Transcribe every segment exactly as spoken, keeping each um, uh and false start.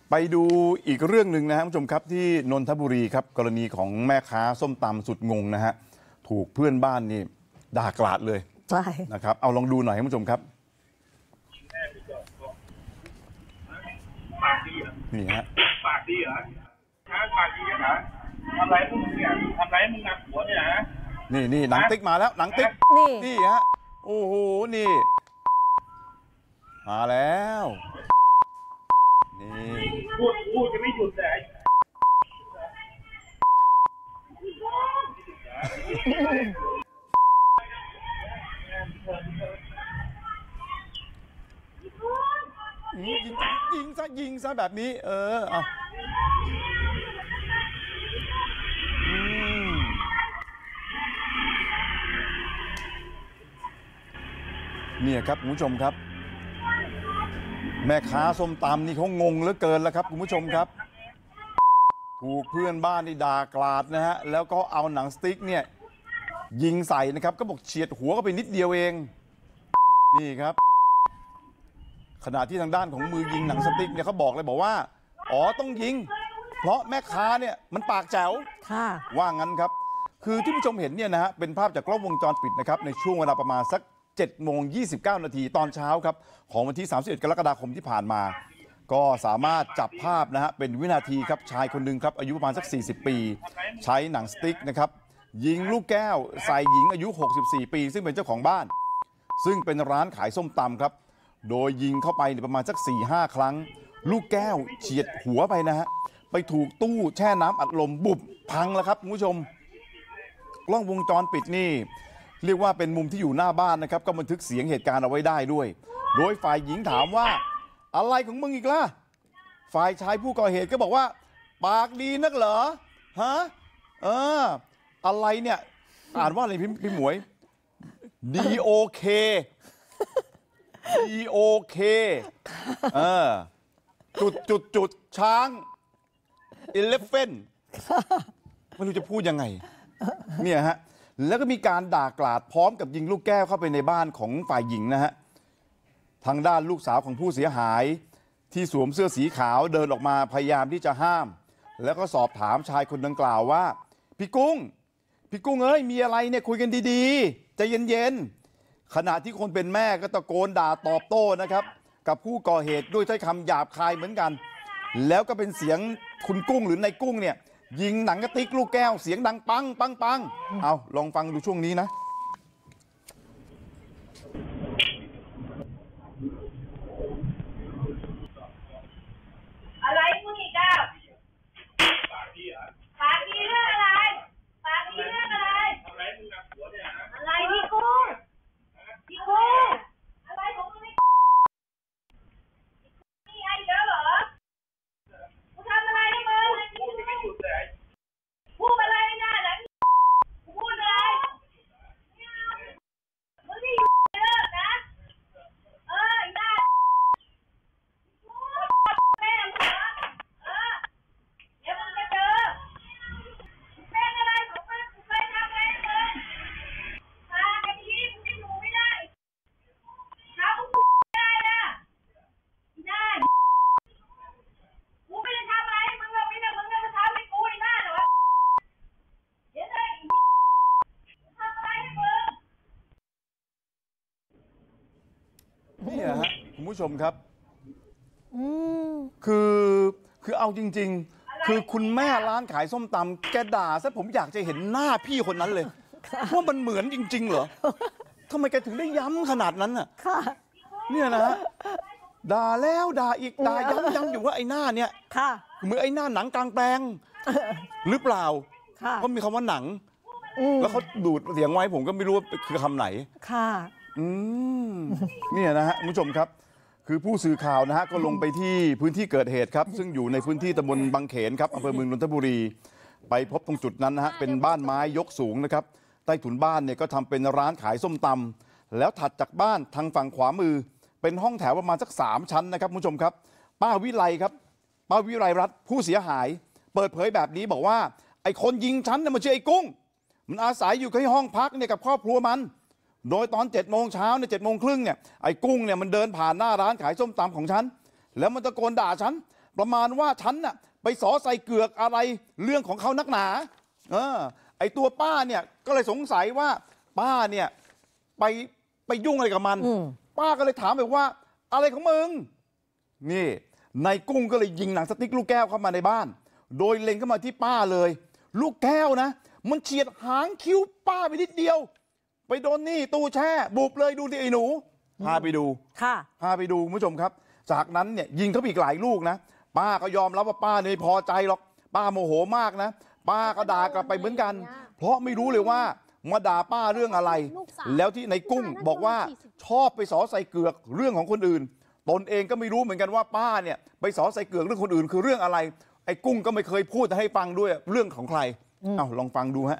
ไปดูอีกเรื่องหนึ่งนะครับผู้ชมครับที่นนทบุรีครับกรณีของแม่ค้าส้มตำสุดงงนะฮะถูกเพื่อนบ้านนี่ด่ากราดเลยใช่นะครับเอาลองดูหน่อยครับผู้ชมครับนี่ฮะปากดีเหรอช้างปากดีเหรอทำไรมึงเนี่ยทำไรมึงหนักหัวเนี่ยนะนี่นี่หนังติ๊กมาแล้วหนังติ๊กนี่นี่ฮะโอ้โหนี่มาแล้วนี่พูดพูดจะไม่หยุดเลยยิงยิงซะยิงซะแบบนี้เออเอาอืมเนี่ยครับคุณผู้ชมครับแม่ค้าส้มตำนี่เขางงเหลือเกินแล้วครับคุณผู้ชมครับถูกเพื่อนบ้านนี่ด่ากราดนะฮะแล้วก็เอาหนังสติ๊กเนี่ยยิงใส่นะครับก็บอกเฉียดหัวก็ไปนิดเดียวเองนี่ครับขณะที่ทางด้านของมือยิงหนังสติ๊กเนี่ยเขาบอกเลยบอกว่าอ๋อต้องยิงเพราะแม่ค้าเนี่ยมันปากแจ๋วว่างั้นครับคือที่ผู้ชมเห็นเนี่ยนะฮะเป็นภาพจากกล้องวงจรปิดนะครับในช่วงเวลาประมาณสักเจ็ดโมงยี่สิบเก้านาทีตอนเช้าครับของวันที่สามสิบเอ็ดกรกฎาคมที่ผ่านมาก็สามารถจับภาพนะฮะเป็นวินาทีครับชายคนหนึ่งครับอายุประมาณสักสี่สิบปีใช้หนังสติ๊กนะครับยิงลูกแก้วใส่หญิงอายุหกสิบสี่ปีซึ่งเป็นเจ้าของบ้านซึ่งเป็นร้านขายส้มตำครับโดยยิงเข้าไปประมาณสัก สี่ห้า ครั้งลูกแก้วเฉียดหัวไปนะฮะไปถูกตู้แช่น้ำอัดลมบุบพังแล้วครับคุณผู้ชมกล้องวงจรปิดนี่เรียกว่าเป็นมุมที่อยู่หน้าบ้านนะครับก็บันทึกเสียงเหตุการณ์เอาไว้ได้ด้วยโดยฝ่ายหญิงถามว่าอะไรของมึงอีกล่ะฝ่ายชายผู้ก่อเหตุก็บอกว่าปากดีนักเหรอฮะเอออะไรเนี่ยอ่านว่าอะไรพี่พี่หมวย D O K D O K เออจุดจุดจุดช้าง Elephant ไม่รู้จะพูดยังไงเนี่ยฮะแล้วก็มีการด่ากราดพร้อมกับยิงลูกแก้วเข้าไปในบ้านของฝ่ายหญิงนะฮะทางด้านลูกสาวของผู้เสียหายที่สวมเสื้อสีขาวเดินออกมาพยายามที่จะห้ามแล้วก็สอบถามชายคนดังกล่าวว่าพี่กุ้งพี่กุ้งเอ้ยมีอะไรเนี่ยคุยกันดีๆใจเย็นๆขณะที่คนเป็นแม่ก็ตะโกนด่าตอบโต้นะครับกับผู้ก่อเหตุด้วยถ้อยคำหยาบคายเหมือนกันแล้วก็เป็นเสียงคุณกุ้งหรือนายกุ้งเนี่ยยิงหนังกระติกลูกแก้วเสียงดังปังปังปังเอาลองฟังดูช่วงนี้นะอะไรมึงอีกอ่ะปากดีเหรอปากดีเรื่องอะไรปากดีเรื่องอะไรทำไรมึงหนักหัวเนี่ยนะอะไรพี่กุ้งพี่กุ้งอะไรของมึงนี่นี่ไอ้เยอะเหรอกูทำอะไรให้มึงพูดไม่หยุดเลยพูดอะไรไม่ได้นะพูดอะไรมึงนี่เลิกนะเออไอ้หน้าแม่มึงเหรอเออเดี๋ยวมึงจะเจอเป็นอะไรของมึงกูเคยทำอะไรให้มึงพากันดีมึงจะอยู่ไม่ได้หาพวกกูได้นะอีหน้ากูไม่ได้ทำอะไรให้มึงหรอกไม่ได้มึงจะมาทำให้กูอีหน้าเหรอเดี๋ยวได้อีทำอะไรให้มึงนี่ฮะคุณผู้ชมครับคือคือเอาจริงๆคือคุณแม่ร้านขายส้มตำแกด่าซะผมอยากจะเห็นหน้าพี่คนนั้นเลยว่ามันเหมือนจริงๆเหรอทำไมแกถึงได้ย้ำขนาดนั้นน่ะเนี่ยนะด่าแล้วด่าอีกด่าย้ำย้ำอยู่ว่าไอ้หน้าเนี่ยเหมือนไอ้หน้าหนังกลางแปลงหรือเปล่าเพราะมีคำว่าหนังแล้วเขาดูดเสียงไว้ผมก็ไม่รู้ว่าคือคำไหนค่ะอืมเนี่ยนะฮะคุณผู้ชมครับคือผู้สื่อข่าวนะฮะก็ลงไปที่พื้นที่เกิดเหตุครับซึ่งอยู่ในพื้นที่ตำบลบางเขนครับอำเภอเมืองนนทบุรีไปพบตรงจุดนั้นนะฮะเป็นบ้านไม้ยกสูงนะครับใต้ถุนบ้านเนี่ยก็ทำเป็นร้านขายส้มตำแล้วถัดจากบ้านทางฝั่งขวามือเป็นห้องแถวประมาณสักสามชั้นนะครับคุณผู้ชมครับป้าวิไลครับป้าวิไลรัตน์ผู้เสียหายเปิดเผยแบบนี้บอกว่าไอ้คนยิงฉันเนี่ยมันชื่อไอ้กุ้งมันอาศัยอยู่ที่ห้องพักเนี่ยกับครอบครัวมันโดยตอนเจ็ดโมงเช้าเนี่ยเจ็ดโมงครึ่งเนี่ยไอ้กุ้งเนี่ยมันเดินผ่านหน้าร้านขายส้มตำของฉันแล้วมันตะโกนด่าฉันประมาณว่าฉันน่ะไปสอใส่เกือกอะไรเรื่องของเขานักหนาเออไอตัวป้าเนี่ยก็เลยสงสัยว่าป้าเนี่ยไปไปยุ่งอะไรกับมันป้าก็เลยถามแบบว่าอะไรของมึงนี่นายกุ้งก็เลยยิงหนังสติ๊กลูกแก้วเข้ามาในบ้านโดยเล็งเข้ามาที่ป้าเลยลูกแก้วนะมันเฉียดหางคิ้วป้าไปนิดเดียวไปโดนนี่ตู้แช่บุบเลยดูดิไอ้หนูพาไปดูค่ะพาไปดูคุณผู้ชมครับจากนั้นเนี่ยยิงเขาอีกหลายลูกนะป้าก็ยอมรับว่าป้าไม่พอใจหรอกป้าโมโหมากนะป้าก็ด่ากลับไปเหมือนกันเพราะไม่รู้เลยว่ามาด่าป้าเรื่องอะไรแล้วที่ในกุ้งบอกว่าชอบไปสอใส่เกือกเรื่องของคนอื่นตนเองก็ไม่รู้เหมือนกันว่าป้าเนี่ยไปสอใส่เกือกเรื่องคนอื่นคือเรื่องอะไรไอ้กุ้งก็ไม่เคยพูดให้ฟังด้วยเรื่องของใครเอ้าลองฟังดูฮะ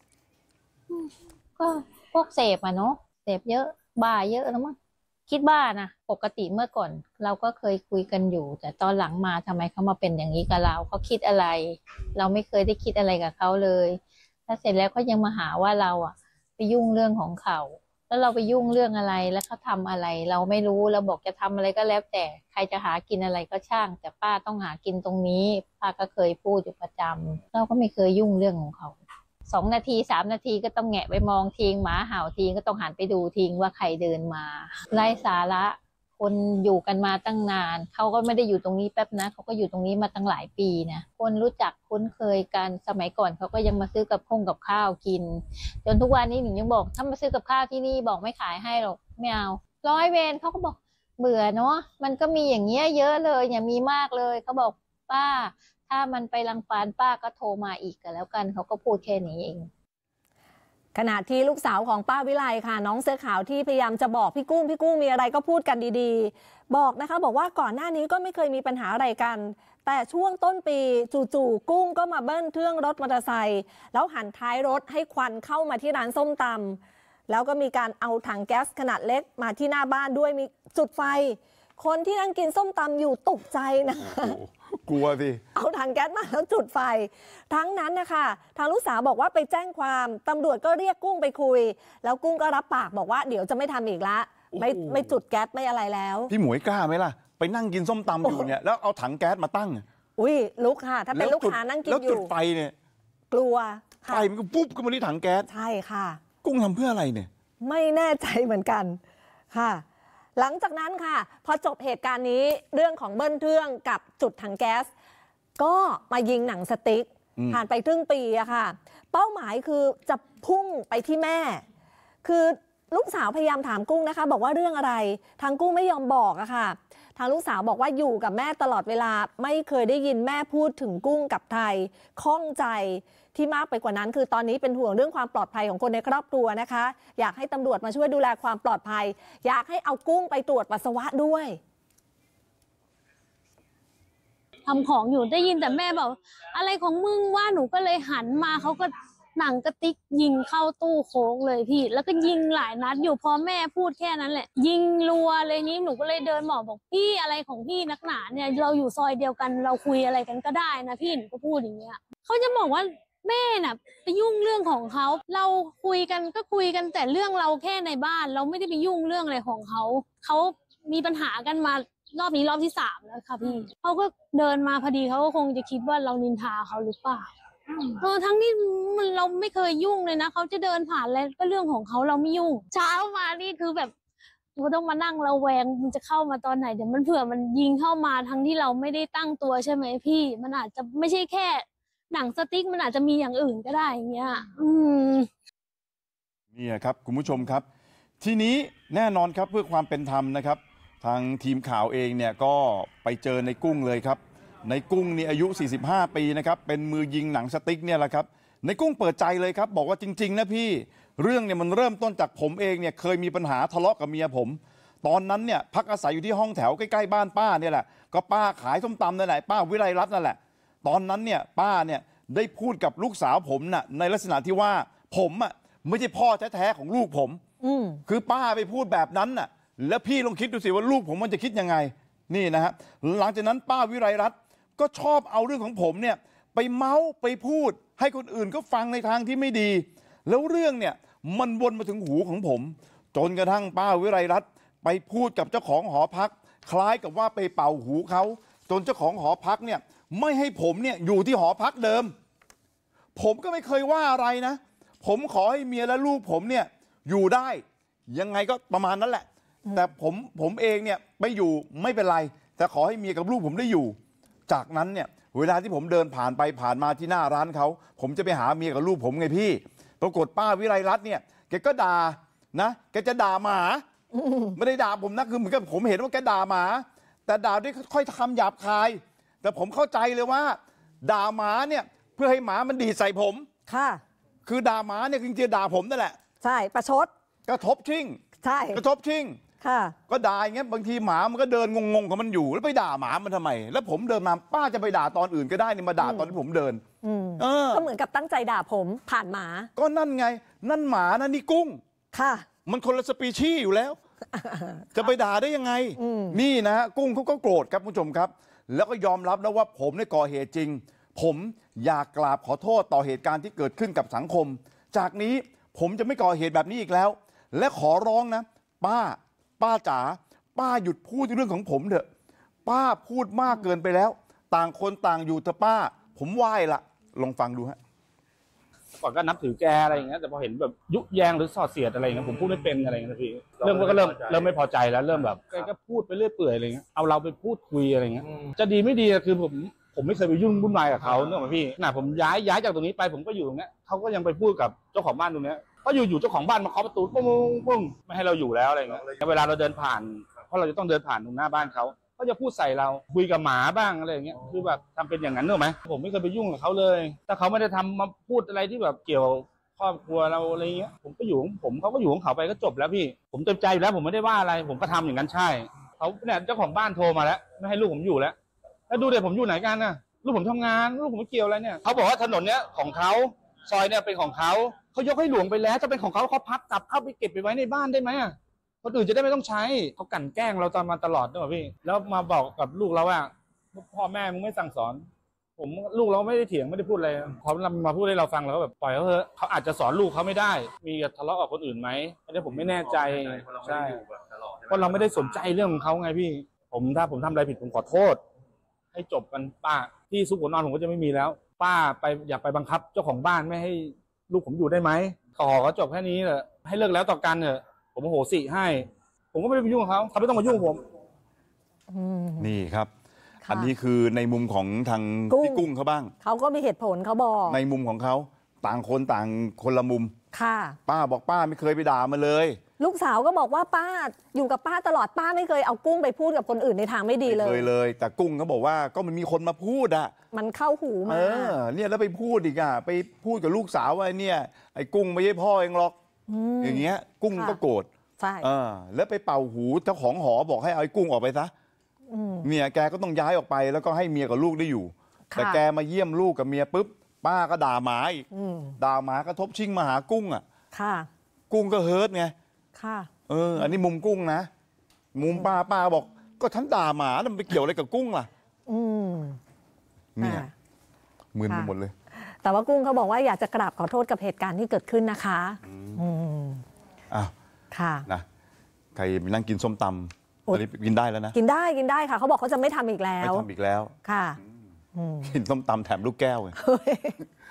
ก็พวกเสพอ่ะเนาะเสพเยอะบ้าเยอะแล้วมั้งคิดบ้านะปกติเมื่อก่อนเราก็เคยคุยกันอยู่แต่ตอนหลังมาทำไมเขามาเป็นอย่างนี้กับเราเขาคิดอะไรเราไม่เคยได้คิดอะไรกับเขาเลยถ้าเสร็จแล้วเขายังมาหาว่าเราอ่ะไปยุ่งเรื่องของเขาแล้วเราไปยุ่งเรื่องอะไรแล้วเขาทำอะไรเราไม่รู้เราบอกจะทำอะไรก็แล้วแต่ใครจะหากินอะไรก็ช่างแต่ป้าต้องหากินตรงนี้ป้าก็เคยพูดอยู่ประจำเราก็ไม่เคยยุ่งเรื่องของเขาสองนาทีสามนาทีก็ต้องแงะไปมองทิ้งหมาเห่าทิ้งก็ต้องหันไปดูทิ้งว่าใครเดินมาไร้สาระคนอยู่กันมาตั้งนานเขาก็ไม่ได้อยู่ตรงนี้แป๊บนะเขาก็อยู่ตรงนี้มาตั้งหลายปีนะคนรู้จักคุ้นเคยกันสมัยก่อนเขาก็ยังมาซื้อกับพงกับข้าวกินจนทุกวันนี้หนิงยังบอกถ้ามาซื้อกับข้าวที่นี่บอกไม่ขายให้หรอกไม่เอาร้อยเวรเขาก็บอกเบื่อเนาะมันก็มีอย่างเงี้ยเยอะเลยอย่ามีมากเลยเขาบอกป้าถ้ามันไปรังควานป้าก็โทรมาอีกกันแล้วกันเขาก็พูดแค่นี้เองขณะที่ลูกสาวของป้าวิไลค่ะน้องเสื้อขาวที่พยายามจะบอกพี่กุ้งพี่กุ้งมีอะไรก็พูดกันดีๆบอกนะคะบอกว่าก่อนหน้านี้ก็ไม่เคยมีปัญหาอะไรกันแต่ช่วงต้นปีจู่ๆกุ้งก็มาเบิ้ลเครื่องรถมอเตอร์ไซค์แล้วหันท้ายรถให้ควันเข้ามาที่ร้านส้มตำแล้วก็มีการเอาถังแก๊สขนาดเล็กมาที่หน้าบ้านด้วยมีจุดไฟคนที่นั่งกินส้มตำอยู่ตกใจนะคะกลัวสิเอาถังแก๊สมาแล้วจุดไฟทั้งนั้นนะคะทางลูกสาวบอกว่าไปแจ้งความตำรวจก็เรียกกุ้งไปคุยแล้วกุ้งก็รับปากบอกว่าเดี๋ยวจะไม่ทำอีกละไม่ไม่จุดแก๊สไม่อะไรแล้วพี่หมวยกล้าไหมล่ะไปนั่งกินส้มตำอยู่เนี่ยแล้วเอาถังแก๊สมาตั้งอุ้ยลุกค่ะถ้าเป็นลูกค้านั่งกินอยู่แล้วจุดไฟเนี่ยกลัวไฟมันก็ปุ๊บขึ้นมาที่ถังแก๊สใช่ค่ะกุ้งทำเพื่ออะไรเนี่ยไม่แน่ใจเหมือนกันค่ะหลังจากนั้นค่ะพอจบเหตุการณ์นี้เรื่องของเบิ้ลเครื่องกับจุดถังแก๊สก็มายิงหนังสติ๊กผ่านไปครึ่งปีอะค่ะเป้าหมายคือจะพุ่งไปที่แม่คือลูกสาวพยายามถามกุ้งนะคะบอกว่าเรื่องอะไรทางกุ้งไม่ยอมบอกอะค่ะทางลูกสาวบอกว่าอยู่กับแม่ตลอดเวลาไม่เคยได้ยินแม่พูดถึงกุ้งกับไทยข้องใจที่มากไปกว่านั้นคือตอนนี้เป็นห่วงเรื่องความปลอดภัยของคนในครอบครัวนะคะอยากให้ตำรวจมาช่วยดูแลความปลอดภัยอยากให้เอากุ้งไปตรวจปัสสาวะด้วยทำของอยู่ได้ยินแต่แม่บอกอะไรของมึงว่าหนูก็เลยหันมาเขาก็หนังกระติกยิงเข้าตู้โค้งเลยพี่แล้วก็ยิงหลายนัดอยู่พอแม่พูดแค่นั้นแหละยิงรัวเลยนี้หนูก็เลยเดินหมอบอกพี่อะไรของพี่นักหนาเนี่ยเราอยู่ซอยเดียวกันเราคุยอะไรกันก็ได้นะพี่หนูก็พูดอย่างเงี้ยเขาจะบอกว่าแม่น่ะไปยุ่งเรื่องของเขาเราคุยกันก็คุยกันแต่เรื่องเราแค่ในบ้านเราไม่ได้ไปยุ่งเรื่องอะไรของเขาเขามีปัญหากันมารอบนี้รอบที่สามแล้วค่ะพี่เขาก็เดินมาพอดีเขาก็คงจะคิดว่าเรานินทาเขาหรือเปล่าเออทั้งนี้มันเราไม่เคยยุ่งเลยนะเขาจะเดินผ่านอะไรก็เรื่องของเขาเราไม่ยุ่งเช้ามานี่คือแบบเราต้องมานั่งระแวงมันจะเข้ามาตอนไหนเดี๋ยวมันเผื่อมันยิงเข้ามาทั้งที่เราไม่ได้ตั้งตัวใช่ไหมพี่มันอาจจะไม่ใช่แค่หนังสติ๊กมันอาจจะมีอย่างอื่นก็ได้อย่างเงี้ยอืมนี่ครับคุณผู้ชมครับทีนี้แน่นอนครับเพื่อความเป็นธรรมนะครับทางทีมข่าวเองเนี่ยก็ไปเจอในกุ้งเลยครับในกุ้งนี่อายุสี่สิบห้าปีนะครับเป็นมือยิงหนังสติ๊กเนี่ยแหละครับในกุ้งเปิดใจเลยครับบอกว่าจริงๆนะพี่เรื่องเนี่ยมันเริ่มต้นจากผมเองเนี่ยเคยมีปัญหาทะเลาะกับเมียผมตอนนั้นเนี่ยพักอาศัยอยู่ที่ห้องแถวใกล้ๆบ้านป้าเนี่ยแหละก็ป้าขายส้มตำนั่นแหละป้าวิไลรัตน์นั่นแหละตอนนั้นเนี่ยป้าเนี่ยได้พูดกับลูกสาวผมน่ะในลักษณะที่ว่าผมอ่ะไม่ใช่พ่อแท้ๆของลูกผมคือป้าไปพูดแบบนั้นน่ะแล้วพี่ลองคิดดูสิว่าลูกผมมันจะคิดยังไงนี่นะฮะหลังจากนั้นป้าวิไลรัตน์ก็ชอบเอาเรื่องของผมเนี่ยไปเมาส์ไปพูดให้คนอื่นก็ฟังในทางที่ไม่ดีแล้วเรื่องเนี่ยมันวนมาถึงหูของผมจนกระทั่งป้าวิไลรัตน์ไปพูดกับเจ้าของหอพักคล้ายกับว่าไปเป่าหูเขาจนเจ้าของหอพักเนี่ยไม่ให้ผมเนี่ยอยู่ที่หอพักเดิมผมก็ไม่เคยว่าอะไรนะผมขอให้เมียและลูกผมเนี่ยอยู่ได้ยังไงก็ประมาณนั้นแหละแต่ผมผมเองเนี่ยไม่อยู่ไม่เป็นไรแต่ขอให้เมียกับลูกผมได้อยู่จากนั้นเนี่ยเวลาที่ผมเดินผ่านไปผ่านมาที่หน้าร้านเขาผมจะไปหาเมียกับลูกผมไงพี่ปรากฏป้าวิไลรัตน์เนี่ยแกก็ด่านะแกจะด่าหมาไม่ได้ด่าผมนะคือเหมือนกับผมเห็นว่าแกด่าหมาแต่ด่าด้วยค่อยคำหยาบคายแต่ผมเข้าใจเลยว่าด่าหมาเนี่ยเพื่อให้หมามันดีดใส่ผมค่ะคือด่าหมาเนี่ยจริงๆด่าผมนั่นแหละใช่ประชดกระทบชิ่งใช่กระทบชิ่งค่ะก็ด่าอย่างเงี้ยบางทีหมามันก็เดินงงๆของมันอยู่แล้วไปด่าหมามันทำไมแล้วผมเดินมาป้าจะไปด่าตอนอื่นก็ได้นี่มาด่าตอนที่ผมเดินเออก็เหมือนกับตั้งใจด่าผมผ่านหมาก็นั่นไงนั่นหมานะนี่กุ้งค่ะมันคนละสปีชีส์อยู่แล้วจะไปด่าได้ยังไงนี่นะกุ้งเขาก็โกรธครับผู้ชมครับแล้วก็ยอมรับแล้วว่าผมได้ก่อเหตุจริงผมอยากกราบขอโทษต่อเหตุการณ์ที่เกิดขึ้นกับสังคมจากนี้ผมจะไม่ก่อเหตุแบบนี้อีกแล้วและขอร้องนะป้าป้าจ๋าป้าหยุดพูดเรื่องของผมเถอะป้าพูดมากเกินไปแล้วต่างคนต่างอยู่เถอะป้าผมไหว้ละลองฟังดูฮะก่อนก็นับถือแกอะไรอย่างเงี้ยแต่พอเห็นแบบยุแยงหรือสอดเสียดอะไรอย่างเงี้ยผมพูดไม่เป็นอะไรอย่างเงี้ยพี่เริ่มก็เริ่มเริ่มไม่พอใจแล้วเริ่มแบบแกก็พูดไปเรื่อยเปื่อยอะไรเงี้ยเอาเราไปพูดคุยอะไรเงี้ยจะดีไม่ดีคือผมผมไม่เคยไปยุ่งวุ่นวายกับเขาเนอะพี่ขนาดผมย้ายย้ายจากตรงนี้ไปผมก็อยู่ตรงเนี้ยเขาก็ยังไปพูดกับเจ้าของบ้านตรงเนี้ยก็อยู่อยู่เจ้าของบ้านมาเคาะประตูปุ้งปุ้งไม่ให้เราอยู่แล้วอะไรเงี้ยเวลาเราเดินผ่านเพราะเราจะต้องเดินผ่านตรงหน้าบ้านเขาก็จะพูดใส่เราคุยกับหมาบ้างอะไรอย่างเงี้ยคือแบบทำเป็นอย่างนั้นเนอะไหมผมไม่เคยไปยุ่งกับเขาเลยถ้าเขาไม่ได้ทำมาพูดอะไรที่แบบเกี่ยวครอบครัวเราอะไรเงี้ยผมก็อยู่ของผมเขาก็อยู่ของเขาไปก็จบแล้วพี่ผมเต็มใจอยู่แล้วผมไม่ได้ว่าอะไรผมก็ทำอย่างนั้นใช่เขาเนี่ยเจ้าของบ้านโทรมาแล้วไม่ให้ลูกผมอยู่แล้วแล้วดูเดี๋ยวผมอยู่ไหนกันน่ะลูกผมทำงานลูกผมไม่เกี่ยวอะไรเนี่ยเขาบอกว่าถนนเนี้ยของเขาซอยเนี่ยเป็นของเขาเขายกให้หลวงไปแล้วจะเป็นของเขาเขาพับกลับเข้าไปเก็บไปไว้ในบ้านได้ไหมคนอื่นจะได้ไม่ต้องใช้เขากั่นแกล้งเราตอนมาตลอดด้วยพี่แล้วมาบอกกับลูกเราว่าพ่อแม่มึงไม่สั่งสอนผมลูกเราไม่ได้เถียงไม่ได้พูดอะไรเขามาพูดให้เราฟังเราก็แบบปล่อยเขาเถอะเขาอาจจะสอนลูกเขาไม่ได้มีทะเลาะกับคนอื่นไหมอันนี้ผมไม่แน่ใจใช่เพราะเราไม่ได้สนใจเรื่องของเขาไงพี่ผมถ้าผมทำอะไรผิดผมขอโทษให้จบกันป้าที่ซุกหัวนอนผมก็จะไม่มีแล้วป้าไปอยากไปบังคับเจ้าของบ้านไม่ให้ลูกผมอยู่ได้ไหมขอเขาจบแค่นี้เถอะให้เลิกแล้วต่อกันเถอะผมโหสิให้ผมก็ไม่ได้ไปยุ่งกับเขาเขาไม่ต้องมายุ่งผมนี่ครับอันนี้คือในมุมของทางพี่กุ้งเขาบ้างเขาก็มีเหตุผลเขาบอกในมุมของเขาต่างคนต่างคนละมุมค่ะป้าบอกป้าไม่เคยไปด่ามาเลยลูกสาวก็บอกว่าป้าอยู่กับป้าตลอดป้าไม่เคยเอากุ้งไปพูดกับคนอื่นในทางไม่ดีเลยไม่เคยเลยแต่กุ้งเขาบอกว่าก็มันมีคนมาพูดอ่ะมันเข้าหูมาเออเนี่ยแล้วไปพูดอีกอ่ะไปพูดกับลูกสาวว่าเนี่ยไอ้กุ้งไม่ใช่พ่อเองหรอกอย่างเงี้ยกุ้งก็โกรธใช่เออแล้วไปเป่าหูเจ้าของหอบอกให้เอาไอ้กุ้งออกไปซะเมียแกก็ต้องย้ายออกไปแล้วก็ให้เมียกับลูกได้อยู่แต่แกมาเยี่ยมลูกกับเมียปุ๊บป้าก็ด่าหมาอีกด่าหมากระทบชิงมาหากุ้งอ่ะค่ะกุ้งก็เฮิร์ตไงค่ะเอออันนี้มุมกุ้งนะมุมป้าป้าบอกก็ฉันด่าหมามันไปเกี่ยวอะไรกับกุ้งล่ะอืมเนี่ยมึนไปหมดเลยแต่ว่ากุ้งเขาบอกว่าอยากจะกราบขอโทษกับเหตุการณ์ที่เกิดขึ้นนะคะอืมอ้าวค่ะนะใครไปนั่งกินส้มตำตอนนี้กินได้แล้วนะกินได้กินได้ค่ะเขาบอกเขาจะไม่ทำอีกแล้วไม่ทำอีกแล้วค่ะกินส้มตำแถมลูกแก้ว